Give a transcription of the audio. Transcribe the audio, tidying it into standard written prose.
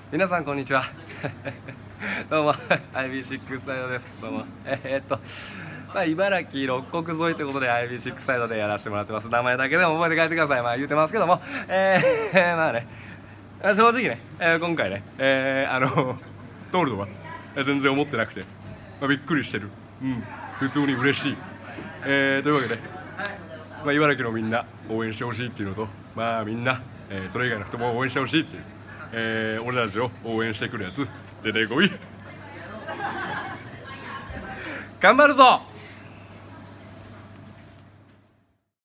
皆さんこんにちはどうもIB6 サイドです。どうも茨城六国沿いということで IB6 サイドでやらせてもらってます。名前だけでも覚えて帰ってください。まあ言うてますけども、まあね、正直ね、今回ね、通るとは全然思ってなくて、びっくりしてる。普通に嬉しい。というわけで、茨城のみんな応援してほしいっていうのと、みんな、それ以外の人も応援してほしいっていう、俺たちを応援してくるやつ出てこい。頑張るぞ。